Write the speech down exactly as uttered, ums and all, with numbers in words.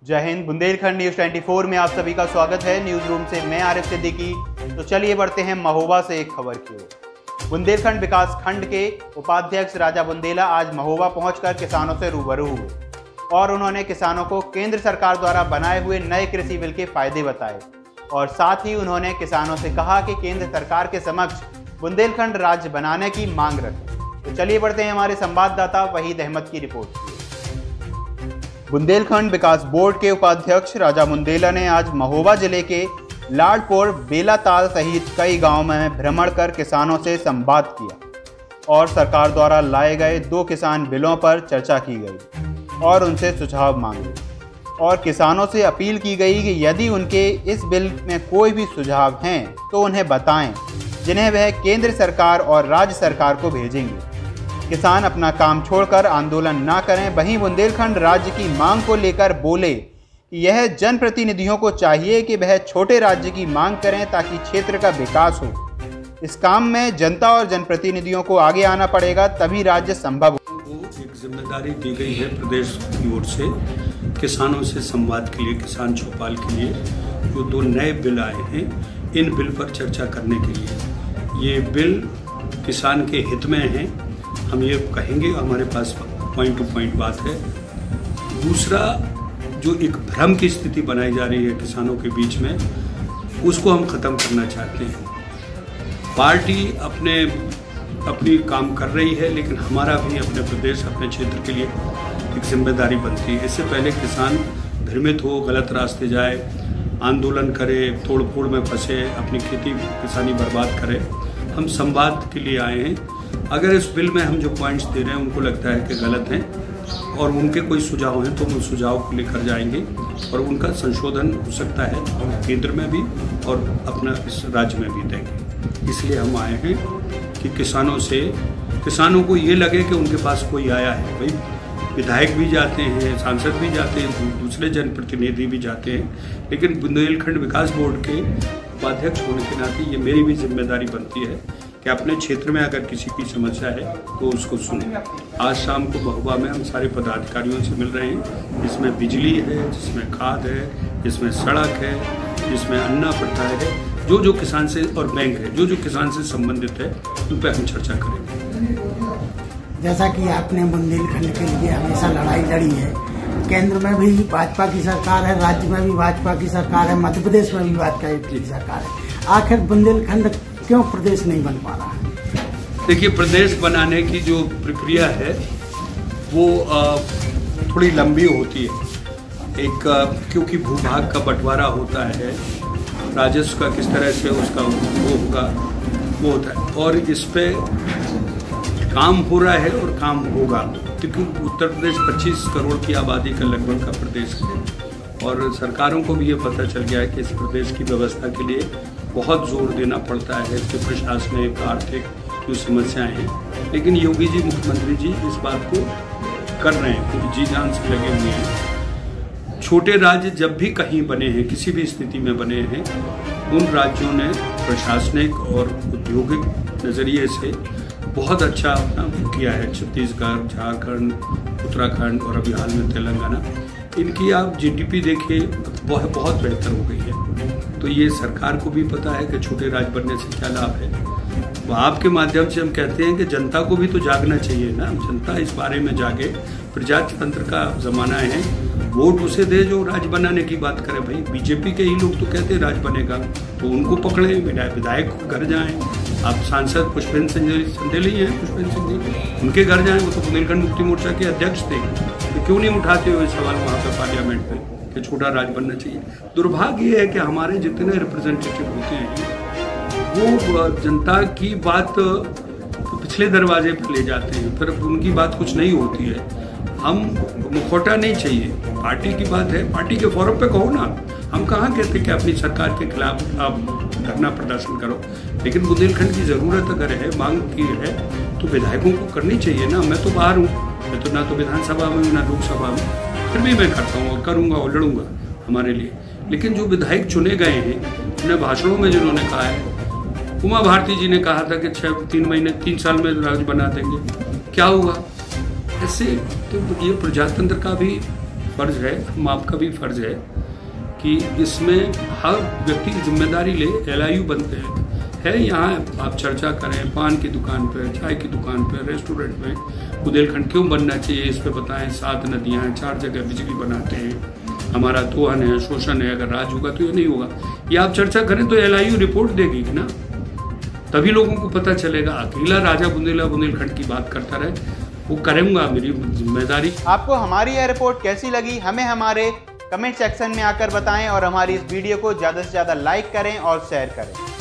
जय हिंद। बुंदेलखंड न्यूज चौबीस में आप सभी का स्वागत है। न्यूज रूम से मैं आरिफ सिद्दीकी। तो चलिए बढ़ते हैं महोबा से एक खबर की ओर। बुंदेलखंड विकास खंड के उपाध्यक्ष राजा बुंदेला आज महोबा पहुंचकर किसानों से रूबरू हुए और उन्होंने किसानों को केंद्र सरकार द्वारा बनाए हुए नए कृषि बिल के फायदे बताए और साथ ही उन्होंने किसानों से कहा कि केंद्र सरकार के समक्ष बुंदेलखंड राज्य बनाने की मांग रखें। तो चलिए बढ़ते हैं हमारे संवाददाता वहीद अहमद की रिपोर्ट की। बुंदेलखंड विकास बोर्ड के उपाध्यक्ष राजा बुंदेला ने आज महोबा जिले के लाडपुर, बेलाताल सहित कई गांवों में भ्रमण कर किसानों से संवाद किया और सरकार द्वारा लाए गए दो किसान बिलों पर चर्चा की गई और उनसे सुझाव मांगे और किसानों से अपील की गई कि यदि उनके इस बिल में कोई भी सुझाव हैं तो उन्हें बताएं, जिन्हें वह केंद्र सरकार और राज्य सरकार को भेजेंगे। किसान अपना काम छोड़कर आंदोलन ना करें। वहीं बुंदेलखंड राज्य की मांग को लेकर बोले कि यह जनप्रतिनिधियों को चाहिए कि वह छोटे राज्य की मांग करें ताकि क्षेत्र का विकास हो। इस काम में जनता और जनप्रतिनिधियों को आगे आना पड़ेगा, तभी राज्य संभव हो। एक जिम्मेदारी दी गई है प्रदेश की ओर से किसानों से संवाद के लिए, किसान चौपाल के लिए जो दो नए बिल आए हैं, इन बिल पर चर्चा करने के लिए। ये बिल किसान के हित में हैं, हम ये कहेंगे, हमारे पास पॉइंट टू पॉइंट बात है। दूसरा, जो एक भ्रम की स्थिति बनाई जा रही है किसानों के बीच में, उसको हम ख़त्म करना चाहते हैं। पार्टी अपने अपनी काम कर रही है, लेकिन हमारा भी अपने प्रदेश, अपने क्षेत्र के लिए एक जिम्मेदारी बनती है। इससे पहले किसान भ्रमित हो, गलत रास्ते जाए, आंदोलन करे, तोड़ फोड़ में फंसे, अपनी खेती किसानी बर्बाद करे। हम संवाद के लिए आए हैं। अगर इस बिल में हम जो पॉइंट्स दे रहे हैं उनको लगता है कि गलत हैं और उनके कोई सुझाव हैं तो हम उस सुझाव को लेकर जाएंगे और उनका संशोधन हो सकता है केंद्र में भी और अपना इस राज्य में भी देंगे। इसलिए हम आए हैं कि किसानों से किसानों को ये लगे कि उनके पास कोई आया है। भाई विधायक भी जाते हैं, सांसद भी जाते हैं, दूसरे जनप्रतिनिधि भी जाते हैं, लेकिन बुंदेलखंड विकास बोर्ड के उपाध्यक्ष होने के नाते ये मेरी भी जिम्मेदारी बनती है कि अपने क्षेत्र में अगर किसी की समस्या है तो उसको सुने। आज शाम को महोबा में हम सारे पदाधिकारियों से मिल रहे हैं, जिसमें बिजली है, जिसमें खाद है, जिसमें सड़क है, जिसमें अन्ना प्रथा है, जो जो किसान से, और बैंक है, जो जो किसान से संबंधित है, उन पर हम चर्चा करेंगे। जैसा कि आपने बुंदेलखंड के लिए हमेशा लड़ाई लड़ी है, केंद्र में भी भाजपा की सरकार है, राज्य में भी भाजपा की सरकार है, मध्य प्रदेश में भी भाजपा की सरकार है, आखिर बुंदेलखंड क्यों प्रदेश नहीं बन पा रहा है? देखिए, प्रदेश बनाने की जो प्रक्रिया है वो थोड़ी लंबी होती है। एक, क्योंकि भूभाग का बंटवारा होता है, राजस्व का किस तरह से उसका वो होगा वो होता है, और इस पे काम हो रहा है और काम होगा, क्योंकि उत्तर प्रदेश पच्चीस करोड़ की आबादी का लगभग का प्रदेश है और सरकारों को भी ये पता चल गया है कि इस प्रदेश की व्यवस्था के लिए बहुत जोर देना पड़ता है, इसके प्रशासनिक, आर्थिक जो समस्याएं हैं। लेकिन योगी जी, मुख्यमंत्री जी इस बात को कर रहे हैं, पूरी जी जान से लगे हुए हैं। छोटे राज्य जब भी कहीं बने हैं, किसी भी स्थिति में बने हैं, उन राज्यों ने प्रशासनिक और औद्योगिक नज़रिए से बहुत अच्छा अपना किया है। छत्तीसगढ़, झारखंड, उत्तराखंड और अभी हाल में तेलंगाना, इनकी आप जीडीपी देखिए बहुत बहुत बेहतर हो गई है। तो ये सरकार को भी पता है कि छोटे राज्य बनने से क्या लाभ है। वो आपके माध्यम से हम कहते हैं कि जनता को भी तो जागना चाहिए ना, जनता इस बारे में जागे। प्रजातंत्र का जमाना है, वोट उसे दे जो राज्य बनाने की बात करे। भाई बीजेपी के ही लोग तो कहते हैं राज्य बनेगा, तो उनको पकड़े, विधायक को घर जाएं। आप सांसद पुष्पेंद्र संदेली हैं, पुष्पेंद्र सिंह जी, उनके घर जाएं, वो तो बुंदेलखंड मुक्ति मोर्चा के अध्यक्ष थे, तो क्यों नहीं उठाते हुए सवाल वहाँ पे पार्लियामेंट में कि छोटा राज्य बनना चाहिए। दुर्भाग्य ये है कि हमारे जितने रिप्रेजेंटेटिव होते हैं वो जनता की बात पिछले दरवाजे पर ले जाते हैं, फिर उनकी बात कुछ नहीं होती है। हम मुखौटा नहीं चाहिए, पार्टी की बात है, पार्टी के फोरम पे कहो ना। हम कहाँ कहते कि अपनी सरकार के खिलाफ आप धरना प्रदर्शन करो, लेकिन बुंदेलखंड की ज़रूरत अगर है, मांग की है, तो विधायकों को करनी चाहिए ना। मैं तो बाहर हूँ, मैं तो ना तो विधानसभा में हूँ ना लोकसभा में, फिर भी मैं करता हूँ और करूँगा और लड़ूंगा हमारे लिए। लेकिन जो विधायक चुने गए हैं, उन्हें भाषणों में जिन्होंने कहा है, उमा भारती जी ने कहा था कि छः तीन महीने तीन साल में राज्य बना देंगे, क्या हुआ? ऐसे तो ये प्रजातंत्र का भी फर्ज है, हम आपका भी फर्ज है कि इसमें हर व्यक्ति की जिम्मेदारी ले। एल आई यू बनते हैं है यहाँ आप चर्चा करें, पान की दुकान पर, चाय की दुकान पर, रेस्टोरेंट में बुंदेलखंड क्यों बनना चाहिए इस पे बताएं। सात नदियाँ हैं, चार जगह बिजली बनाते हैं, हमारा दोहन है, शोषण है, अगर राज होगा तो ये नहीं होगा। ये आप चर्चा करें तो एल आई यू रिपोर्ट देगी ना, तभी लोगों को पता चलेगा। अकेला राजा बुंदेला बुंदेलखंड की बात करता रहे, वो करूँगा, मेरी जिम्मेदारी। आपको हमारी यह रिपोर्ट कैसी लगी हमें हमारे कमेंट सेक्शन में आकर बताएं और हमारी इस वीडियो को ज़्यादा से ज़्यादा लाइक करें और शेयर करें।